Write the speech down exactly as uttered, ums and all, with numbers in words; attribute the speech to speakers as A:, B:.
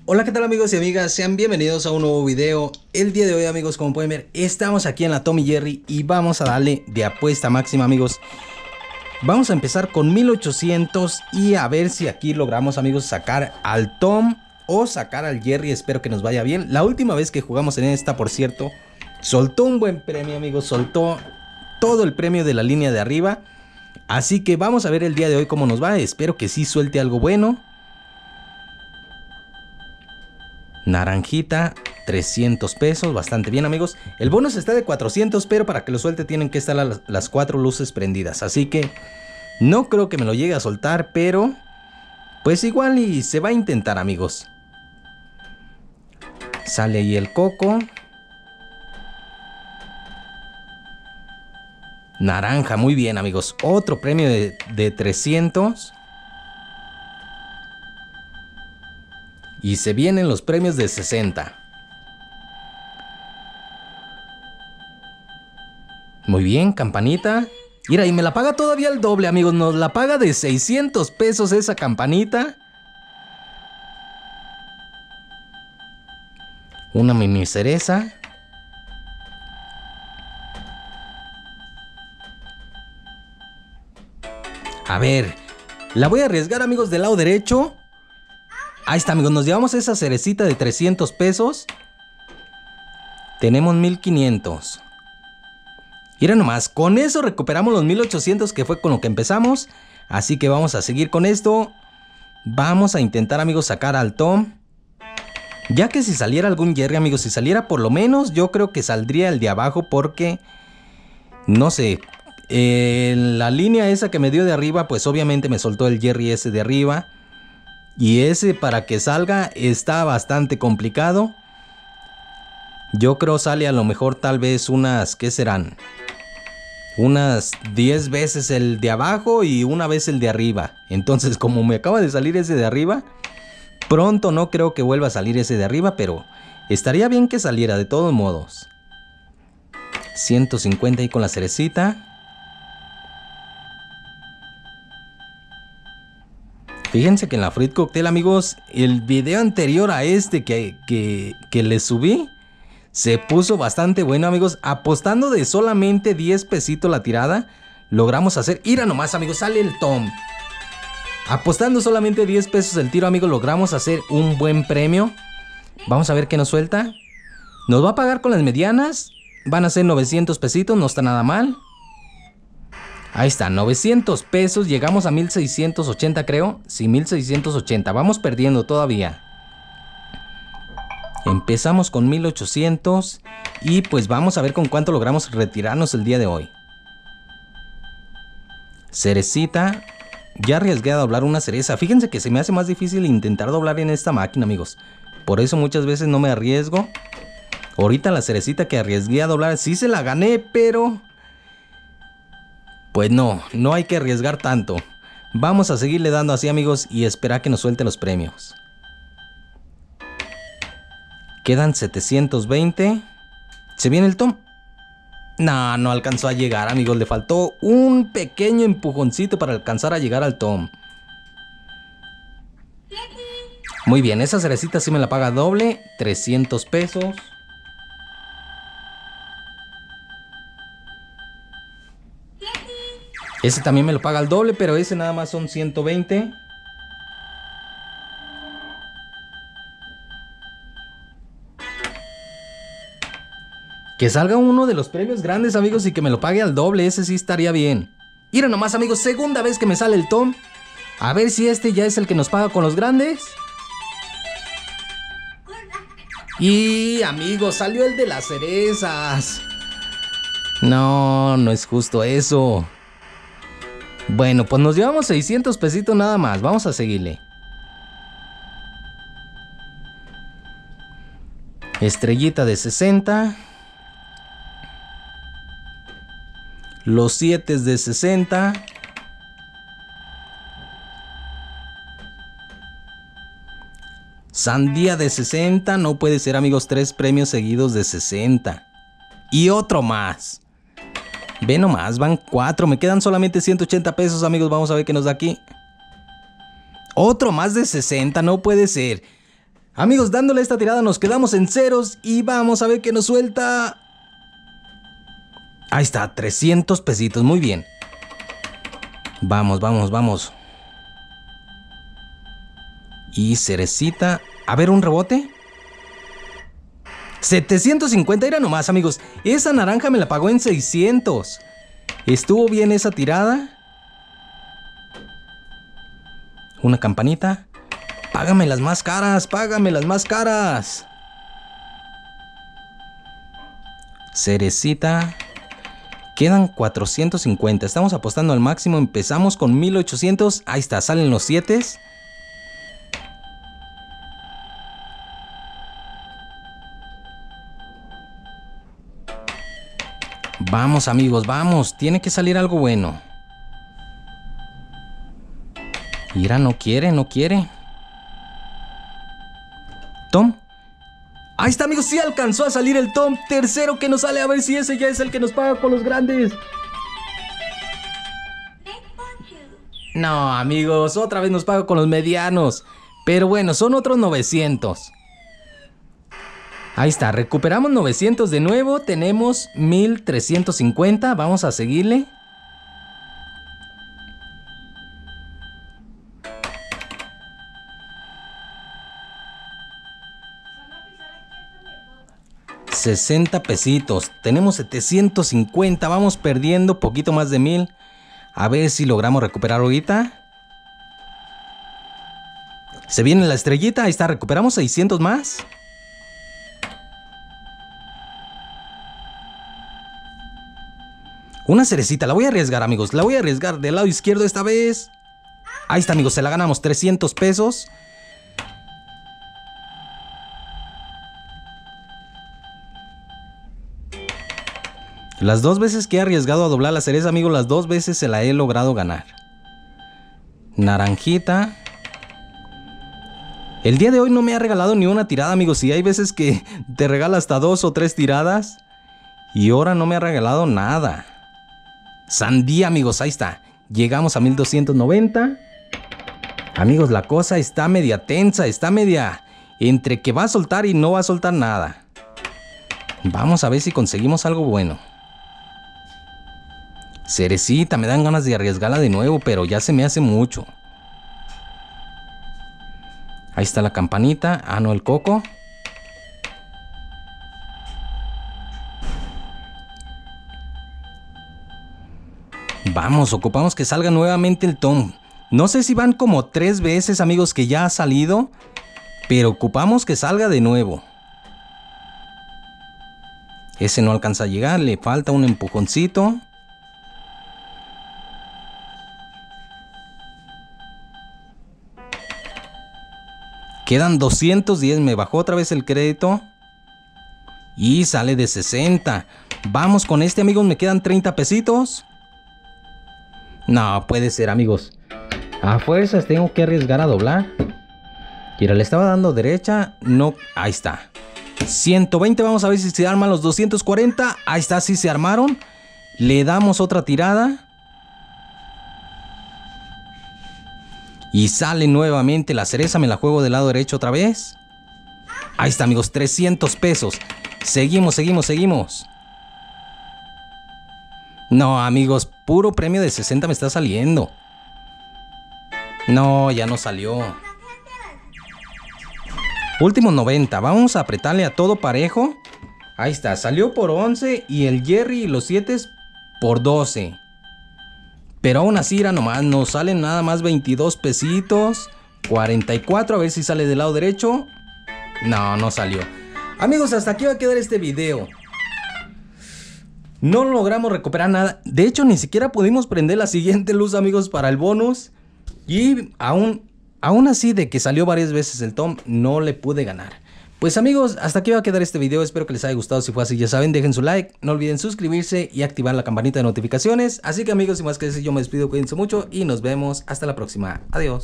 A: Hola, ¿qué tal amigos y amigas? Sean bienvenidos a un nuevo video. El día de hoy, amigos, como pueden ver, estamos aquí en la Tom y Jerry y vamos a darle de apuesta máxima, amigos. Vamos a empezar con mil ochocientos y a ver si aquí logramos, amigos, sacar al Tom o sacar al Jerry. Espero que nos vaya bien. La última vez que jugamos en esta, por cierto, soltó un buen premio, amigos. Soltó todo el premio de la línea de arriba. Así que vamos a ver el día de hoy cómo nos va. Espero que sí suelte algo bueno. Naranjita, trescientos pesos, bastante bien, amigos. El bonus está de cuatrocientos, pero para que lo suelte tienen que estar las, las cuatro luces prendidas. Así que no creo que me lo llegue a soltar, pero pues igual y se va a intentar, amigos. Sale ahí el coco. Naranja, muy bien, amigos. Otro premio de, de trescientos. Y se vienen los premios de sesenta. Muy bien, campanita. Mira, y me la paga todavía el doble, amigos. Nos la paga de seiscientos pesos esa campanita. Una mini cereza. A ver, la voy a arriesgar, amigos, del lado derecho. Ahí está, amigos, nos llevamos esa cerecita de trescientos pesos. Tenemos mil quinientos. Mira nomás, con eso recuperamos los mil ochocientos que fue con lo que empezamos. Así que vamos a seguir con esto. Vamos a intentar, amigos, sacar al Tom. Ya que si saliera algún Jerry, amigos, si saliera por lo menos, yo creo que saldría el de abajo porque, no sé, eh, la línea esa que me dio de arriba, pues obviamente me soltó el Jerry ese de arriba. Y ese para que salga está bastante complicado. Yo creo sale a lo mejor tal vez unas, ¿qué serán? Unas diez veces el de abajo y una vez el de arriba. Entonces, como me acaba de salir ese de arriba, pronto no creo que vuelva a salir ese de arriba, pero estaría bien que saliera de todos modos. ciento cincuenta ahí con la cerecita. Fíjense que en la Fruit Cocktail, amigos, el video anterior a este que, que, que les subí se puso bastante bueno, amigos. Apostando de solamente diez pesitos la tirada, logramos hacer... Mira nomás, amigos, sale el Tom. Apostando solamente diez pesos el tiro, amigos, logramos hacer un buen premio. Vamos a ver qué nos suelta. Nos va a pagar con las medianas. Van a ser novecientos pesitos, no está nada mal. Ahí está, novecientos pesos, llegamos a mil seiscientos ochenta, creo. Sí, mil seiscientos ochenta, vamos perdiendo todavía. Empezamos con mil ochocientos y pues vamos a ver con cuánto logramos retirarnos el día de hoy. Cerecita, ya arriesgué a doblar una cereza. Fíjense que se me hace más difícil intentar doblar en esta máquina, amigos. Por eso muchas veces no me arriesgo. Ahorita la cerecita que arriesgué a doblar, sí se la gané, pero... pues no, no hay que arriesgar tanto. Vamos a seguirle dando así, amigos, y esperar que nos suelte los premios. Quedan setecientos veinte. ¿Se viene el Tom? No, no alcanzó a llegar, amigos. Le faltó un pequeño empujoncito para alcanzar a llegar al Tom. Muy bien, esa cerecita sí me la paga doble. trescientos pesos. Ese también me lo paga el doble, pero ese nada más son ciento veinte. Que salga uno de los premios grandes, amigos, y que me lo pague al doble. Ese sí estaría bien. Mira nomás, amigos, segunda vez que me sale el Tom. A ver si este ya es el que nos paga con los grandes. Y, amigos, salió el de las cerezas. No, no es justo eso. Bueno, pues nos llevamos seiscientos pesitos nada más. Vamos a seguirle. Estrellita de sesenta. Los siete de sesenta. Sandía de sesenta. No puede ser, amigos. Tres premios seguidos de sesenta. Y otro más. Ve nomás, van cuatro. Me quedan solamente ciento ochenta pesos, amigos. Vamos a ver qué nos da aquí. Otro más de sesenta, no puede ser. Amigos, dándole esta tirada nos quedamos en ceros y vamos a ver qué nos suelta. Ahí está, trescientos pesitos, muy bien. Vamos, vamos, vamos. Y cerecita. A ver, un rebote. setecientos cincuenta era nomás, amigos. Esa naranja me la pagó en seiscientos. Estuvo bien esa tirada. Una campanita. Págame las más caras, págame las más caras. Cerecita. Quedan cuatrocientos cincuenta. Estamos apostando al máximo. Empezamos con mil ochocientos. Ahí está, salen los siete. Vamos, amigos, vamos. Tiene que salir algo bueno. Mira, no quiere, no quiere. Tom. Ahí está, amigos, sí alcanzó a salir el Tom. Tercero que nos sale, a ver si ese ya es el que nos paga con los grandes. No, amigos, otra vez nos paga con los medianos. Pero bueno, son otros novecientos. Ahí está, recuperamos novecientos de nuevo. Tenemos mil trescientos cincuenta. Vamos a seguirle. sesenta pesitos. Tenemos setecientos cincuenta. Vamos perdiendo poquito más de mil. A ver si logramos recuperar ahorita. Se viene la estrellita. Ahí está. Recuperamos seiscientos más. Una cerecita. La voy a arriesgar, amigos. La voy a arriesgar del lado izquierdo esta vez. Ahí está, amigos. Se la ganamos. trescientos pesos. Las dos veces que he arriesgado a doblar la cereza, amigos, las dos veces se la he logrado ganar. Naranjita. El día de hoy no me ha regalado ni una tirada, amigos. Y hay veces que te regala hasta dos o tres tiradas. Y ahora no me ha regalado nada. Sandía, amigos, ahí está. Llegamos a mil doscientos noventa. Amigos, la cosa está media tensa. Está media entre que va a soltar y no va a soltar nada. Vamos a ver si conseguimos algo bueno. Cerecita, me dan ganas de arriesgarla de nuevo, pero ya se me hace mucho. Ahí está la campanita. Ah, no, el coco. Vamos, ocupamos que salga nuevamente el Tom. No sé si van como tres veces, amigos, que ya ha salido, pero ocupamos que salga de nuevo. Ese no alcanza a llegar, le falta un empujoncito. Quedan doscientos diez, me bajó otra vez el crédito. Y sale de sesenta. Vamos con este, amigos, me quedan treinta pesitos. No, puede ser, amigos. A fuerzas tengo que arriesgar a doblar. Mira, le estaba dando derecha. No, ahí está. ciento veinte, vamos a ver si se arman los doscientos cuarenta. Ahí está, sí se armaron. Le damos otra tirada. Y sale nuevamente la cereza, me la juego del lado derecho otra vez. Ahí está, amigos, trescientos pesos. Seguimos, seguimos, seguimos. No, amigos, puro premio de sesenta me está saliendo. No, ya no salió. Último noventa, vamos a apretarle a todo parejo. Ahí está, salió por once y el Jerry y los siete por doce. Pero aún así, era nomás, nos salen nada más veintidós pesitos. cuarenta y cuatro, a ver si sale del lado derecho. No, no salió. Amigos, hasta aquí va a quedar este video. No logramos recuperar nada. De hecho, ni siquiera pudimos prender la siguiente luz, amigos, para el bonus. Y aún, aún así, de que salió varias veces el Tom, no le pude ganar. Pues amigos, hasta aquí va a quedar este video. Espero que les haya gustado. Si fue así, ya saben, dejen su like. No olviden suscribirse y activar la campanita de notificaciones. Así que amigos, sin más que decir, yo me despido. Cuídense mucho y nos vemos hasta la próxima. Adiós.